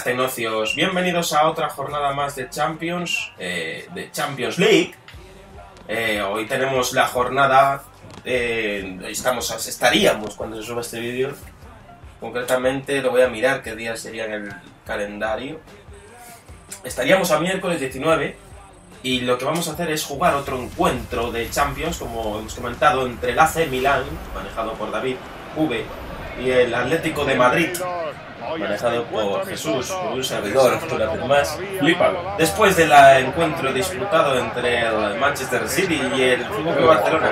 tecnocios, bienvenidos a otra jornada más de Champions League. Hoy tenemos la jornada, estaríamos cuando se suba este vídeo. Concretamente lo voy a mirar qué día sería en el calendario. Estaríamos a miércoles 19 y lo que vamos a hacer es jugar otro encuentro de Champions, como hemos comentado, entre el AC Milán, manejado por David V, y el Atlético de Madrid, manejado por Jesús, por un servidor, una vez más. Después del encuentro disputado entre el Manchester City y el FC Barcelona,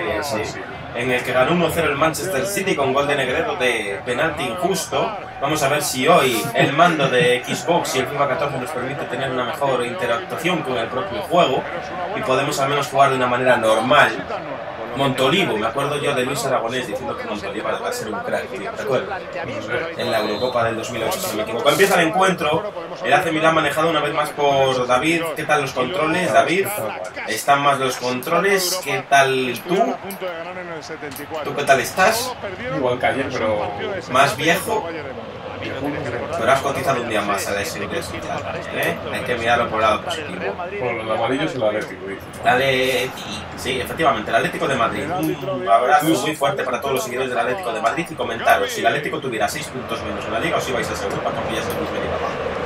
en el que ganó 1-0 el Manchester City con gol de Negredo de penalti injusto. Vamos a ver si hoy el mando de Xbox y el FIFA 14 nos permite tener una mejor interactuación con el propio juego y podemos al menos jugar de una manera normal. Montolivo, me acuerdo yo de Luis Aragonés diciendo que Montolivo va a ser un crack, tío, ¿te acuerdas? En la Eurocopa del 2008, si no me equivoco. Empieza el encuentro, el AC Milán manejado una vez más por David. ¿Qué tal los controles, David? ¿Están más los controles? ¿Qué tal tú? ¿Tú qué tal estás? Igual que ayer, pero más viejo. Pero has cotizado un día más a la SNT, ¿eh? Hay que mirarlo por el lado positivo. por los amarillos y el Atlético. Sí, efectivamente, el Atlético de Madrid. Un abrazo muy fuerte para todos los seguidores del Atlético de Madrid y comentaros si el Atlético tuviera 6 puntos menos en la Liga, os ibais a Europa porque ya se os venía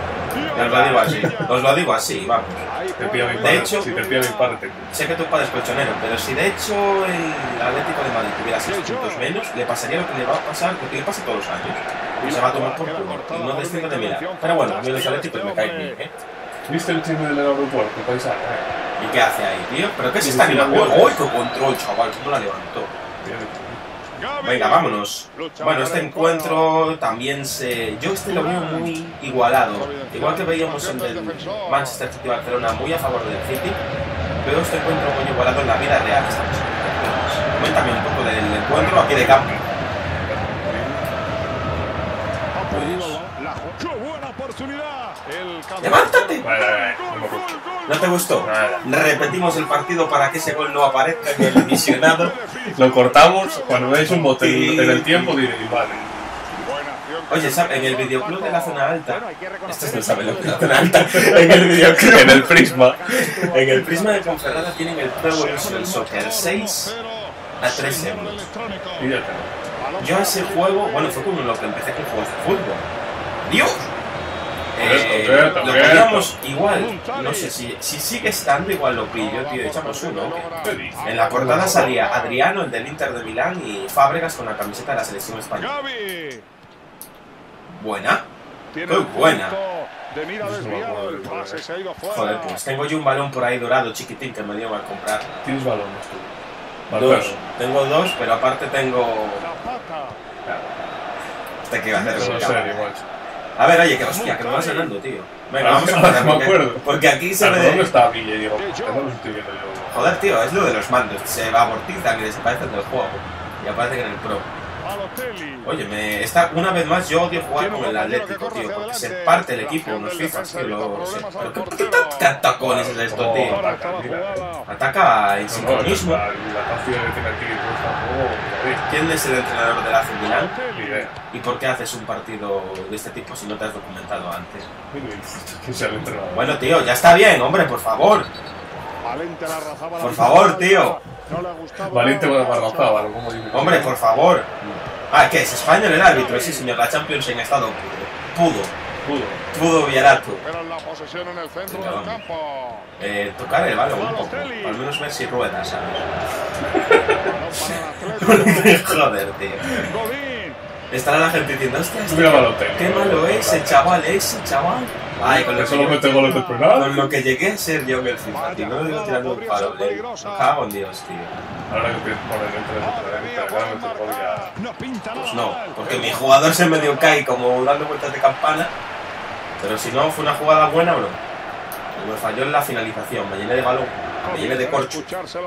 abajo. Os lo digo así, vamos. De hecho, si te pilla mi parte. Sé que tu padre es colchonero, pero si de hecho el Atlético de Madrid tuviera 6 puntos menos, le pasaría lo que le va a pasar, lo que le pasa todos los años. Y se va a tomar por culo, y no desciende de Milán. Pero bueno, a mí los Atléticos me caen bien, ¿eh? ¿Viste el chisme del aeropuerto? El paisaje, ¿Y qué hace ahí, tío? ¿Pero qué se está animando? ¡Uy, qué control, chaval! ¿Cómo la levantó? Venga, vámonos. Bueno, este encuentro también yo lo veo muy igualado. Igual que veíamos en el Manchester City Barcelona muy a favor del City, veo este encuentro muy igualado en la vida real. Coméntame un poco del encuentro aquí de campo. ¡Levántate! ¿No te gustó? Repetimos el partido para que ese gol no aparezca en el visionado. Lo cortamos, cuando veis un bote en el tiempo diréis, vale. Oye, ¿sabes? En el videoclub de la zona alta, estos no saben lo que es la zona alta, en el videoclub, en el Prisma de Ponferrada tienen el Pro Evolution Soccer 6 a 3 euros. Y ya tengo. Yo ese juego, bueno, fue como lo que empecé con juegos de fútbol. ¡Dios! Lo pillamos igual, no sé si sigue estando, igual lo pillo, tío, echamos uno. En la portada salía Adriano, el del Inter de Milán, y Fábregas con la camiseta de la selección española. Buena, muy buena. Joder, pues tengo yo un balón por ahí dorado, chiquitín, que me dio a comprar. ¿Tienes balones tú? Dos, tengo dos, pero aparte tengo... Este que iba a hacer A ver, oye, que hostia, que me vas ganando, tío. Venga, vamos a parar, me acuerdo. Porque aquí se ve... ¿Dónde está Villa? Y digo, no lo estoy viendo yo. Joder, tío, es lo de los mandos. Se amortizan y desaparecen del juego. Y aparecen en el Pro. Oye, una vez más yo odio jugar con el Atlético, tío. Porque se parte el equipo, unos FIFAs, tío. ¿Pero qué tacones es esto, tío? Ataca en sincronismo. ¿Quién es el entrenador del AC Milán? ¿Y por qué haces un partido de este tipo si no te has documentado antes? Bueno, tío, ya está bien, hombre, por favor. Por favor, tío. Valiente Barrazábal, como dice. Hombre, por favor. Ah, ¿qué es? ¿Español el árbitro? Sí, señor, la Champions en estado pudo Villarato. Tocar el balón un poco, al menos ver si rueda, ¿sabes? Joder, tío. Estará la gente diciendo, hostia, qué malo es ese chaval, Ay, con lo que llegué a ser yo en el FIFA, tío. No lo digo tirando un palo, me cago en Dios, tío. Ahora que poner pues no, porque mi jugador se medio cae como dando vueltas de campana. Pero si no, fue una jugada buena, bro. Me falló en la finalización, me llené de balón, me llené de corcho.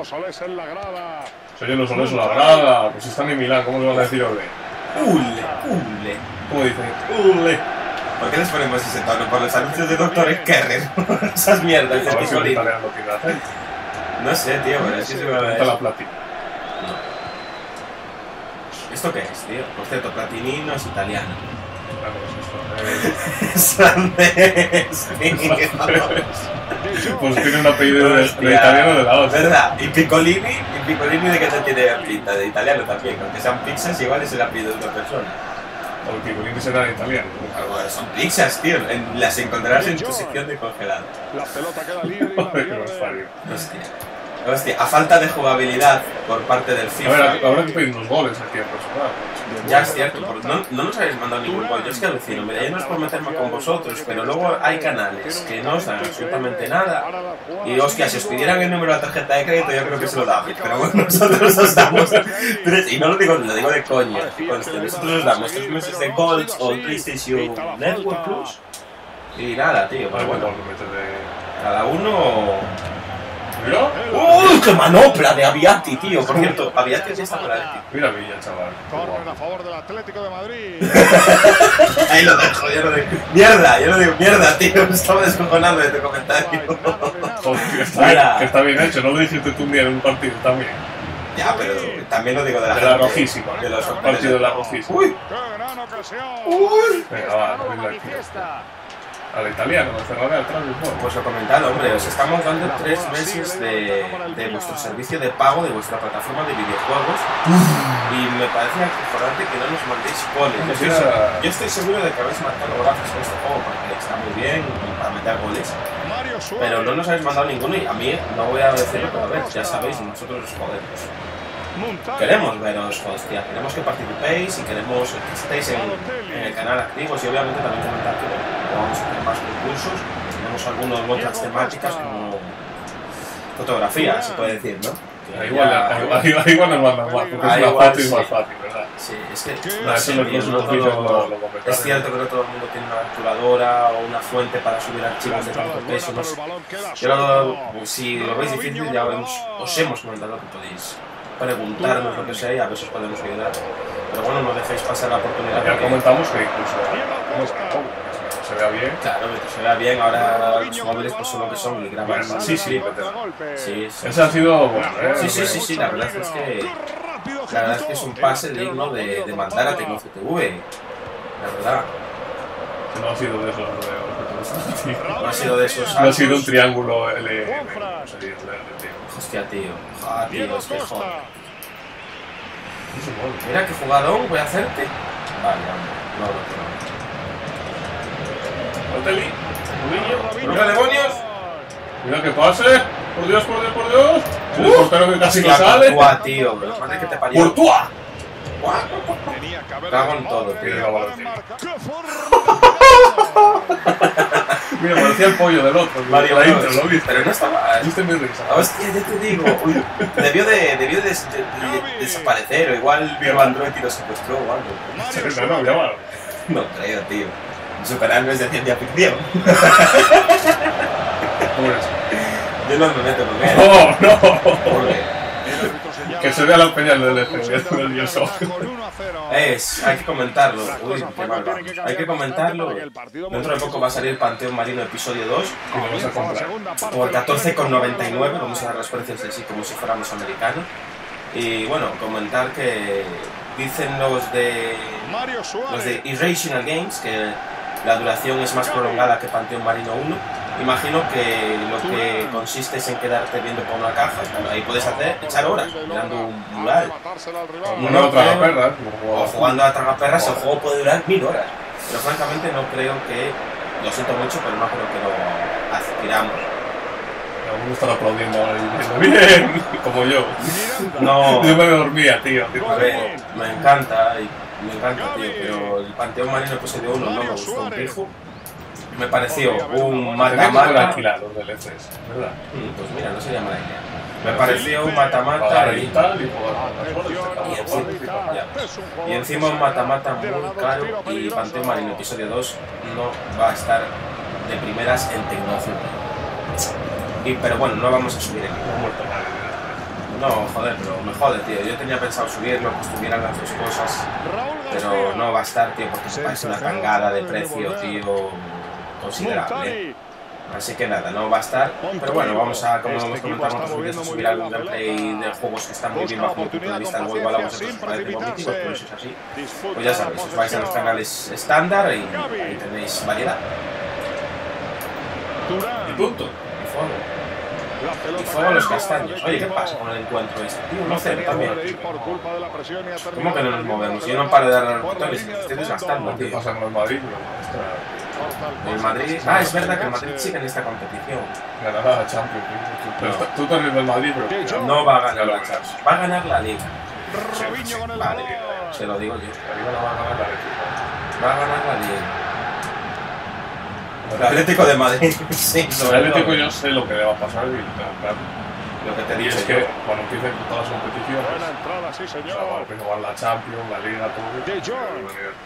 Soy los soles en la grada, pues están en Milán, ¿cómo le van a decir ole? Ule. ¿Cómo dicen? Ule. ¿Por qué les ponemos ese tono? Por los anuncios de Dr. Kerrer. Esas mierdas de pisolín. No sé, tío, pero es que se me va a ver. La platina. No. ¿Esto qué es, tío? Por cierto, Platini no es italiano. Sandés, Pues tiene un apellido de italiano de la hostia. ¿Verdad? ¿Y Piccolini de qué te tiene pinta? De italiano también, aunque sean pizzas, igual es el apellido de una persona. O el Piccolini será de italiano. Bueno, son pizzas, tío. Las encontrarás en tu sección de congelado. La pelota queda libre. Hostia, a falta de jugabilidad por parte del FIFA. A ver, habrá que pedir unos goles aquí al personal. Ya es cierto, porque no nos habéis mandado ningún gol. Yo es que alucino, mira, ya no es por meterme con vosotros, pero luego hay canales que no os dan absolutamente nada. Y hostia, si os pidieran el número de la tarjeta de crédito, yo creo que se lo damos. Pero bueno, nosotros os damos. Y no lo digo de coña. Nosotros os damos 3 meses de Gold o PlayStation Network Plus. Y nada, tío, pero bueno, cada uno. Mira. ¡Uy, qué manopla de Aviati, tío! Por cierto, Aviati ya está por ahí. Mira Villa, chaval. Corren a favor del Atlético de Madrid. Ahí lo dejo, yo lo digo. Mierda, yo lo digo, mierda, tío. Me estaba descojonando de tu comentario. Joder, que está bien hecho, no lo dijiste tú un día en un partido también. Ya, pero también lo digo de la gente. De la rojísima, de los partido de la rojísima. ¡Uy! ¡Qué gran ocasión! ¡Uy! Venga, va, no venga aquí. Al italiano, lo cerraré atrás del juego. Pues lo he comentado, hombre, os estamos dando 3 meses de vuestro servicio de pago de vuestra plataforma de videojuegos. Y me parece acojonante que no nos mandéis goles. Yo estoy seguro de que habéis marcado golazos en este juego porque está muy bien para meter goles. Pero no nos habéis mandado ninguno y a mí no voy a decirlo, pero a ver, ya sabéis, nosotros joder, queremos veros, hostia, queremos que participéis y queremos que estéis en el canal activos y obviamente también comentar que vamos a hacer más concursos. Tenemos algunas otras temáticas como fotografía, se puede decir, ¿no? Igual nos mandan más, porque es más fácil y más fácil, ¿verdad? Sí, es que es cierto que no todo el mundo tiene una capturadora o una fuente para subir archivos de tanto peso. No sé. Si lo veis difícil, ya os hemos comentado que podéis preguntarnos lo que sea y a ver si os podemos ayudar. Pero bueno, no dejéis pasar la oportunidad. Ya comentamos que incluso se vea bien. Claro, que se vea bien. Ahora los móviles pues son lo que son y graban. Sí. Ese ha sido bueno, Sí, la verdad es que es un pase digno de mandar a TecnoCTV. La verdad. No ha sido de esos. No ha sido de esos. No ha sido un triángulo L. Hostia, tío. Es que joder. Mira qué jugadón voy a hacerte. Vale, no. ¡Los demonios! Mira que pase. Por Dios. El portero que casi no sale. ¡Courtois, tío! Madre que te parió. ¡Courtois! Cago en todo, tío. Mira, parecía el pollo del otro. Mario, ¿lo viste? Pero no estaba. ¿Viste mi risa? Hostia, ya te digo. Debió de desaparecer. O igual vio Android y lo secuestró o algo. No creo, tío. Superhéroes de ciencia ficción. Yo no me meto con él. No. Que se vea la peña del nervioso. Hay que comentarlo. Uy, qué mal va. Hay que comentarlo. Dentro de poco va a salir Panteón Marino episodio 2. Vamos a comprar. Por 14,99. Vamos a dar los precios así como si fuéramos americanos. Y bueno, comentar que dicen los de Irrational Games que la duración es más prolongada que Panteón Marino 1. Imagino que lo que consiste es en quedarte viendo por una caja. Ahí puedes echar horas mirando un mural. O jugando a tragaperras, el juego puede durar 1000 horas. Pero francamente no creo que, lo siento mucho, pero no creo que lo aspiramos. Algunos están aplaudiendo ahora y diciendo bien, como yo. No. Yo me dormía, tío. A ver, me encanta, tío, pero el Panteón Marino episodio 1 no me gustó un pijo. Me pareció un mata-mata. Alquilar los DLCs, ¿verdad? Pues mira, no sería mala idea. Me pareció un mata-mata y encima un mata-mata muy caro y Panteón Marino episodio 2 no va a estar de primeras en tecnología. Pero bueno, no vamos a subir el No, joder, pero me jode, tío. Yo tenía pensado subirlo, que estuvieran las dos cosas, pero no va a estar, tío, porque se parece una tangada de precio, tío, considerable. Así que nada, no va a estar. Pero bueno, vamos a, como hemos comentado en otros vídeos, a subir algún gameplay de juegos que están muy bien bajo mi punto de vista. Luego igual a vosotros os parece vomítico, pero si es así, pues ya sabéis, os vais a los canales estándar y ahí tenéis variedad. Y punto. Y fuego. Y fuego a los castaños. Oye, ¿qué pasa con el encuentro este? Tío, 1-0 también. ¿Cómo que no nos movemos? Yo no paro de darle los botones, me estoy desgastando, ¿Qué tío. pasa con el Madrid? El Madrid... Ah, es verdad que el Madrid sigue en esta competición. Ganará la Champions. Tú también del Madrid, pero No va a ganar la Champions, va a ganar la Liga. Robinho con el Vale, balón. se lo digo yo. la Liga no va a ganar la Liga. Va a ganar la Liga. El Atlético de Madrid, sí, El sobre Atlético todo. yo sé lo que le va a pasar y claro. Lo que te Y digo es es que que... cuando empiecen todas las competiciones, Buena entrada, sí, o sea, señor. cuando empieza a jugar la Champions, la Liga, todo, De Jong.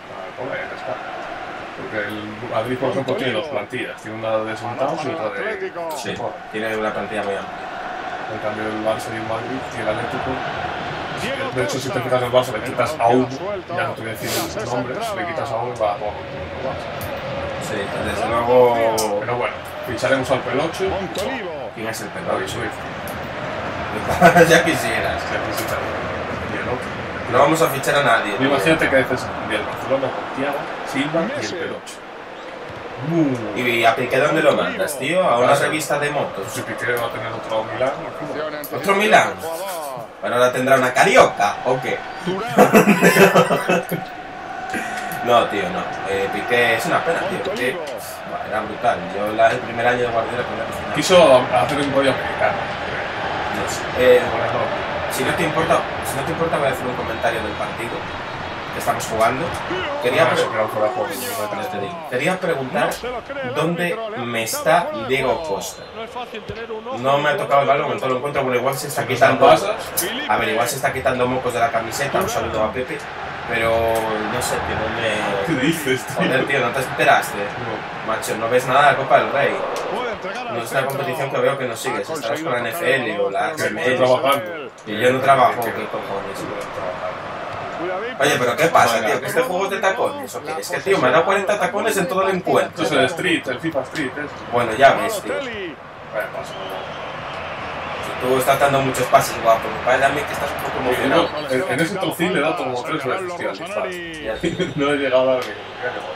porque el Madrid, por ejemplo, tiene dos plantillas, tiene una de sentados y otra de... Atlético. Sí, tiene una plantilla muy amplia. En cambio, el Barça y el Madrid y el Atlético, Diego de hecho, si te Costa. fijas en el Barça, le quitas a uno, Suelto. ya no te voy a decir Tras los esa nombres, entrada. le quitas a uno y va a todo. Sí, desde luego... Pero bueno, ficharemos al Peloche. Montolivo. ¿Quién es el David pelado? Swift. Ya quisieras. Se necesita y el otro. No vamos a fichar a nadie. Y imagínate que dices del Barcelona con Thiago, Silva y el Messi. Peloche. ¿Y a Piqué dónde lo mandas, tío? A una revista de motos. Si Piqué va a tener otro Milán, Acción ante ¿Otro el Milán? jugador. ¿Pero ahora tendrá una carioca o qué? Turán. No, tío, no. Piqué es una pena, tío. Piqué Montolivo. era brutal. Yo el primer año de Guardiola ponía que final. quiso hacer un rollo americano. No sé. Bueno, Si no te importa, voy a hacer un comentario del partido que estamos jugando. Quería, eso que era un fuera de juego. ya te digo. Quería preguntar No se lo cree el dónde árbitro, le ha me pitado está fuera de Diego juego. Costa. No es fácil tener un ojo. No me ha tocado el balón en todo el encuentro, pero igual se está quitando. pasas. A ver, igual se está quitando mocos de la camiseta. Un saludo a Pepe. Pero no sé, tío, no me. ¿Qué dices, tío? Joder, tío, no te enteraste. Macho, no ves nada de la Copa del Rey. Puede entregar al No es una centro. competición que veo que no sigues. Ha Estarás con la conseguido tocar el NFL o la balón, pero Estoy HML. trabajando. Y yo no trabajo, ¿qué cojones? Cuidadito. Oye, pero ¿qué pasa, tío? ¿Que este juego es de tacones o qué? Es que, tío, me ha dado 40 tacones en todo el encuentro. Esto es el Street, el FIFA Street, ¿eh? Bueno, ya ves, tío. Balotelli. Bueno, pasa. Si tú estás dando muchos pases, guapo. Me parece a mí que estás un poco emocionado. En ese trocín le he dado como 3 veces, tío, al disparo. Ya, tío. No he llegado a dar ni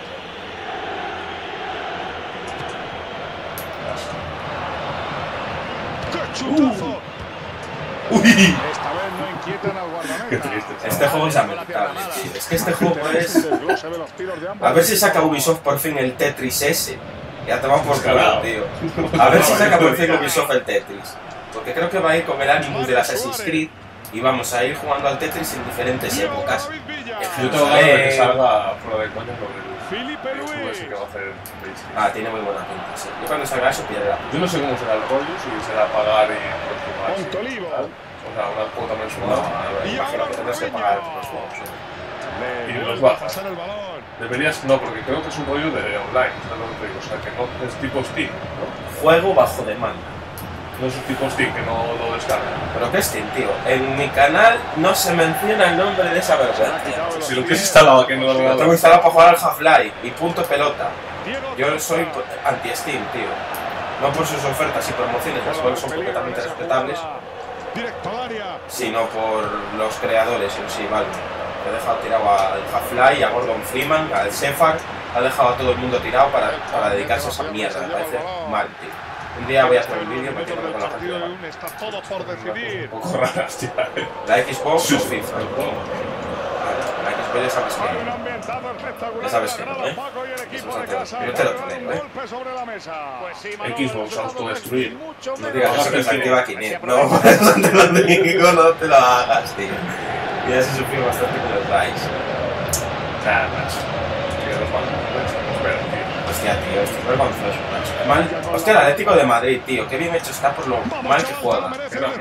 ¡Qué chutazo! ¡Uy! Esta vez no inquietan al guardameta. Qué triste. Este juego es lamentable, tío. Es que este juego es... Desglose de los tiros de ambos. A ver si saca Ubisoft por fin el Tetris ese. Ya te vamos por culo, Descarado. tío. A ver si saca por fin Ubisoft el Tetris. Porque creo que va a ir con el ánimo del Assassin's Creed y vamos a ir jugando al Tetris en diferentes Diego épocas. David Villa. Yo tengo ganas de que salga fuera de coña lo del Felipe juego ese Luis. que va a hacer Base. Ah, tiene muy buena pinta, sí. Yo cuando salga eso pillaré la pinta. Yo no sé cómo será el rollo, si será pagar y jugar. Montolivo. O sea, una cuota No, mensual. me imagino que tendrás que pagar los juegos. ¿no? Le Y vuelve los a bajas. pasar el balón. Deberías, no, porque creo que es un rollo de online, ¿sabes lo que te digo? O sea, que no es tipo Steam, ¿no? Juego bajo demanda. No es un tipo Steam, que no lo descarga. Pero qué Steam, tío. En mi canal no se menciona el nombre de esa Se ha vergüenza. quitado de los Si lo pies. tienes instalado aquí en el Lo tengo ordenador. instalado para jugar al Half-Life y punto pelota. Diego Yo Costa. soy anti-Steam, tío. No por sus ofertas y promociones, las cuales son completamente respetables, Directo al área. sino por los creadores en sí, vale. He dejado tirado al Half-Life, a Gordon Freeman, al Sefar, ha dejado a todo el mundo tirado para dedicarse a esa mierda, me parece mal, tío. Un día voy a hacer un vídeo metiéndome con la partido partida. de un está todo por decidir. Un poco raras, tío. La Xbox o FIFA. El juego. La Xbox ya sabes Hay un que... ambientado espectacular. Ya sabes que Ganado no, ¿eh? Paco y el equipo Eso de es otro. casa. Yo te lo Vuelve creo, un ¿eh? golpe sobre la mesa. Xbox autodestruir. No digas eso que se activa Kinect. No, por eso te lo digo, no te lo hagas, tío. Y ya se sufrió bastante con el Rise. Nada, macho. Que los bandos. Espera, tío. Hostia, tío, esto es vergonzoso, macho. Mal. Hostia, el Atlético de Madrid, tío. Qué bien hecho está por lo mal que juega. Que no.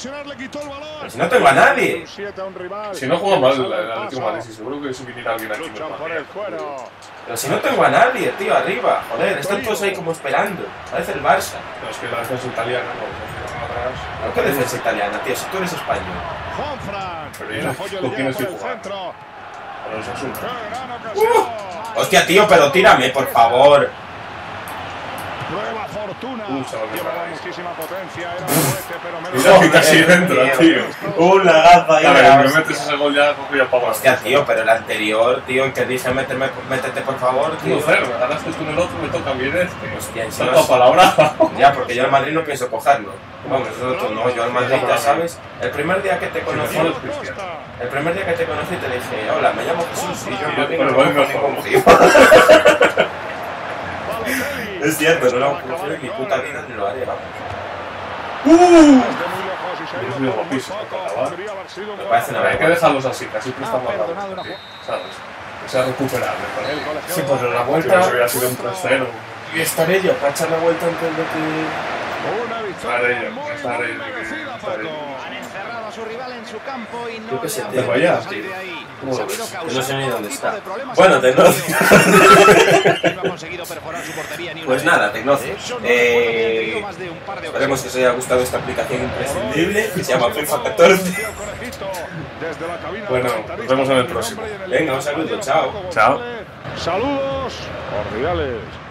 Pero si no tengo a nadie. Si no juega mal el Atlético de Madrid, sí, seguro que si viniera alguien aquí Luchan nos por el mataría. cuero. Pero si no tengo a nadie, tío, arriba. Joder, están todos ahí como esperando. Parece el Barça. Pero es que la defensa italiana no funciona atrás. ¿Pero qué defensa italiana, tío? Si tú eres español. Juanfran. Pero El ya, apoyo ¿con le quién llega por estoy el jugando? centro. Para los asuntos. ¡Qué gran ocasión! Hostia, tío, pero tírame, por favor. Prueba fortuna. Chaval, qué Llevaba maravilla. muchísima potencia. Era fuerte, pero menos. Mira que casi dentro, tío. La gafa ahí. Claro, la que me hostia. metes ese gol ya cojo y apago. Hostia, tío, pero el anterior, tío, el que dije métete por favor, tío. 1-0, me ganaste tú en el otro, me toca bien este. Hostia, encima Salto a palabra. ya, porque yo al Madrid no pienso cogerlo. Vamos, nosotros no, yo al Madrid ya sabes. El primer día que te conocí, mejor es Cristiano. el primer día que te conocí te dije, hola, me llamo Jesús y yo al Madrid Pero no voy cojo mejor. ningún tío. Es cierto, no lo cojo en mi puta vida ni lo haré, vamos. Es muy guapísimo, chaval. Me parece una Hay que vergüenza. dejarlos así, casi prestamos la vuelta, tío, ¿sabes? Que sea recuperable para él. Sí, pues en la Si vuelta no hubiera sido un 3-0. y estaré yo para echar la vuelta antes de que... Han encerrado a su rival en su campo y no Yo qué sé, le han tío. permitido Vaya, salir de ahí. ¿cómo lo Sabido ves? causar Yo no sé ni todo dónde tipo está. de problemas Bueno, al Tecnocio. partido. No ha conseguido perforar su portería ni una Pues vez. nada, Tecnocio. De hecho, no recuerdo que haya tenido más de un par de Esperemos que ocasiones. os haya gustado esta aplicación imprescindible que se llama FIFA 14. Bueno, nos vemos en el próximo. Venga, un saludo, chao. Chao. Saludos cordiales.